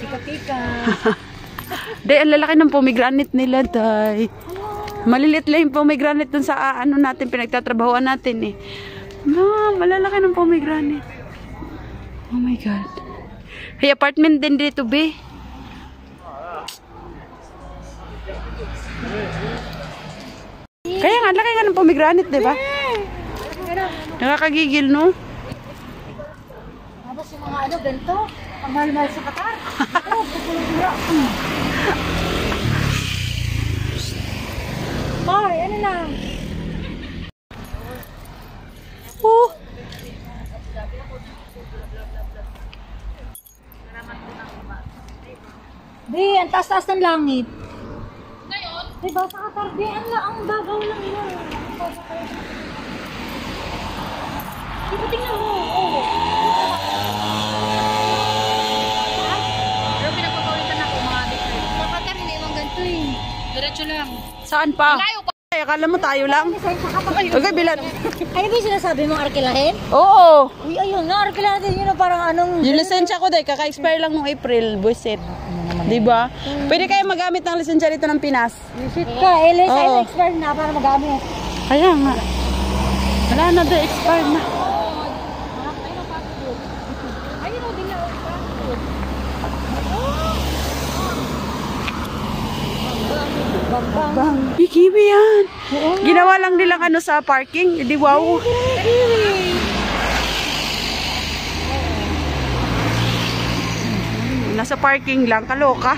Pika-pika. Day, ang lalaki ng pomegranate nila, day. Malilit lang yung pomegranate dun sa ano natin, pinagtatrabahoan natin eh. Malalaki ng pomegranate. Oh my God. Hey, apartment din dito, be. Kaya nga, laki nga ng pomegranate, diba? Nakakagigil, no? Tapos yung mga ano, ganito. Ang mahal-mahal sa Qatar. Boy, ano lang? Oh! Di, ang taas-taas ng langit. Ngayon? Diba sa Qatar, di, ang bagaw lang yun. Diba, tingnan mo. Oh. Pero pinagpapawitan ako, mga dito. Sa Qatar, hindi naman ganito eh. Diretso lang. Saan pa? Malayo pa. Ay, akala mo tayo lang? Okay, bilan. Ano ba yung sinasabi mong arkilahin? Oo. Uy, ayun na, arkilahin din yun na parang anong... Yung lisensya ko, day, kaka-expire lang nung April, buisit. Diba? Pwede kayo magamit ng lisensya dito ng Pinas. Shit ka, LSI expire na para magamit. Kaya nga. Wala na daw, expire na. Ayun o, din na. Bang. Kiwi yan. Ginawa lang nilang ano sa parking. Hindi, wow. Nasa parking lang. Kaloka.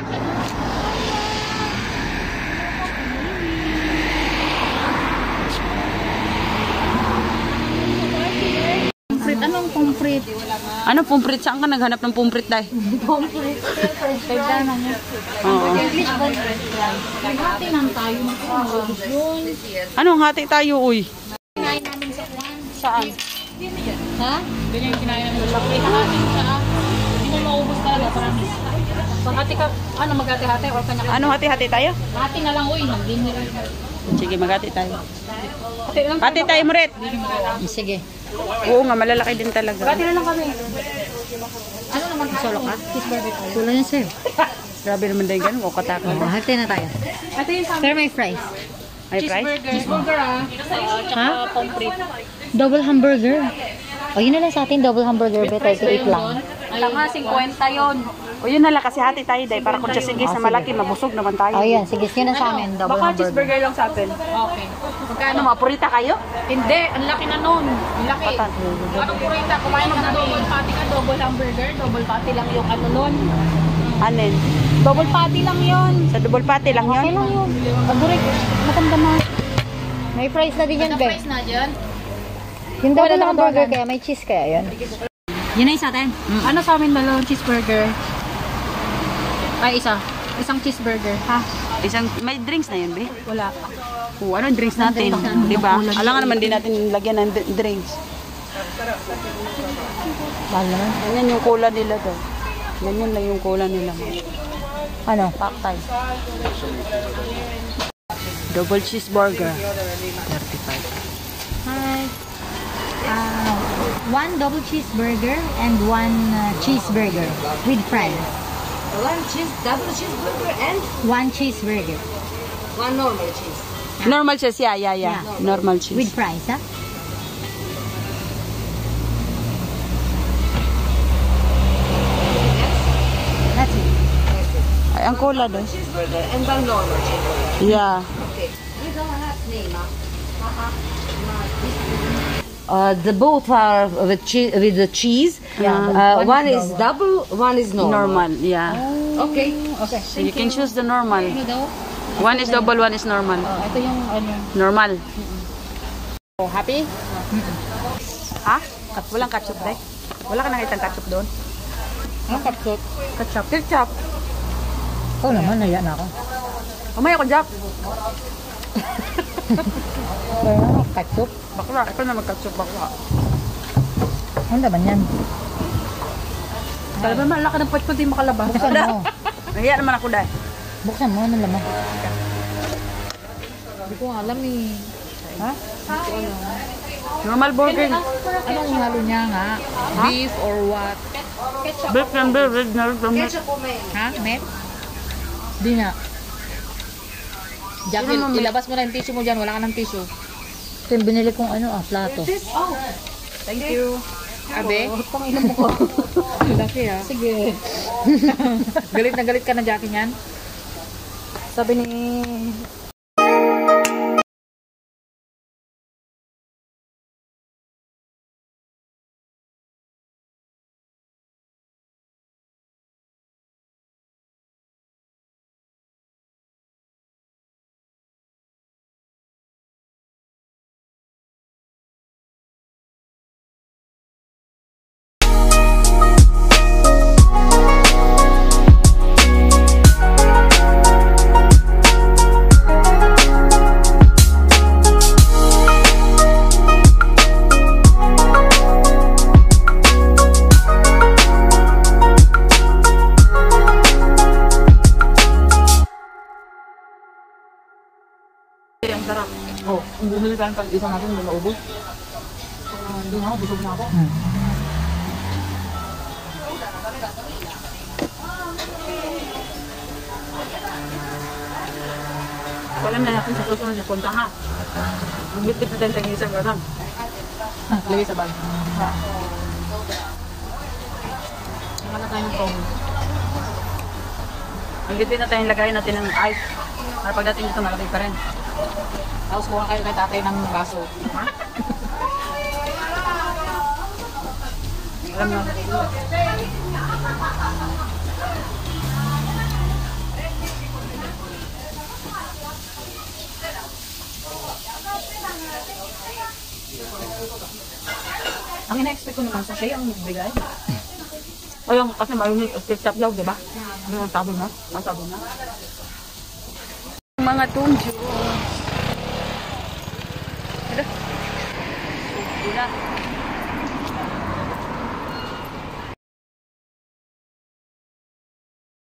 Anong pumprit? Ano, pumprit? Saan ka naghanap ng pumprit, day? Pumprit. Pagdana niya. Oo. English ba? Naghati lang tayo. Yun. Anong hati tayo, uy? Kinain namin sa kwan. Saan? Ha? Ganyan yung kinain namin. Lakri na natin sa hindi mo maubos talaga. Pag-hati ka, ano maghati-hati or kanya-kanya? Anong hati-hati tayo? Hati na lang, uy. Nag-dinner. Sige, maghati tayo. Hati tayo, Muret. Sige. Oo nga, malalaki din talaga. Hati na lang kami. Ano naman? Solo ka? Cheeseburger tayo. Solo niya, sir. Grabe naman din ganun. O kataka. Hati na tayo. Hati yung sir, may fries. May price? Cheeseburger ah. Ha? Double hamburger. O yun na lang sa atin, double hamburger. 38 lang. Tama, 50 yun. O yun na lang, kasi hati tayo, day. Para kung sisigis na malaki, mabusog naman tayo. O yan, sige, yun na sa amin, double Baka hamburger. cheeseburger lang sa atin. Okay. Ano, mapurita kayo? Hindi, ang laki na nun. Ang laki. Anong purita? Kumain ka na double patty ka, double hamburger, double patty lang yung ano nun. Anin? Double patty lang yun. Sa double patty lang Okay yun? lang yun. Paborik, matanda na. May fries na din yan, Ang be. price na dyan. Yung double hamburger kaya, may cheese kaya yun. Yun na yung sa atin. Ano sa amin dalawang cheeseburger? Ay, isa. Isang cheeseburger. Ha? May drinks na yun, be? Wala. O, anong drinks natin? Diba? Alam nga naman din natin lagyan ng drinks. Mahal naman. Ganyan yung cola nila daw. Ganyan lang yung cola nila. Ano? Pack time. Double cheeseburger. 35. Hi. One double cheeseburger and one cheeseburger with fries. Double cheeseburger and One cheeseburger one normal cheese. Normal cheese, yeah. Normal cheese. with fries, ha? That's it. Ay, ang cola daw. Cheeseburger and one normal cheese. Yeah. Okay. You don't have name, The both are with the cheese. Yeah. One is double, one is normal. Normal, yeah. Okay. Okay. So you can choose the normal. Ano daw? One is double, one is normal. Ito yung ano. Normal. Oh, happy? Ha? Walang ketchup, day? Wala ka nakitang ketchup doon? Ang kapsot. Ketchup. Ketchup. Oo naman, naya na ako. Umaya ko, Jack. Kaya kapsot. Bakla. Ito na mag-ketchup, bakla. Ano naman yan? Talaga naman, laki ng pot ko, di makalabas. Buksan mo. Nahiya naman ako, day. Buksan mo, ano laman? Hindi ko alam eh. Ha? Normal burger. Anong halo niya nga? Beef or what? Beef and beef, red na red. Ha? Met? Di na. Jackie, ilabas mo na yung tissue mo dyan. Wala ka ng tissue. Ito yung binili kong plato. Thank you. Abe? Panginom mo ko. Laki ha. Sige. Galit na galit ka na Jackie niyan? Sabi ni... Ang sarap. Oh, bumili tayo pag isa natin hindi maubos. Hindi na ako, busog na ako. Alam na natin sa susunod na punta ha. Magbitbit na tayo sa isang gram. Lagay sa bag. Wala tayo ng phone. Ang bitbit na tayo lagay natin ng ice. Para pagdating dito malagay pa rin. Tapos kuha kayo kay tatay ng baso. Alam mo. Ang ina-expect ko naman sa siya ang nagbigay. Ayun, kasi mayroon yung ketchup daw, di ba? Ano ang sabi na? Ang sabi na? Mga tunjo. Ito.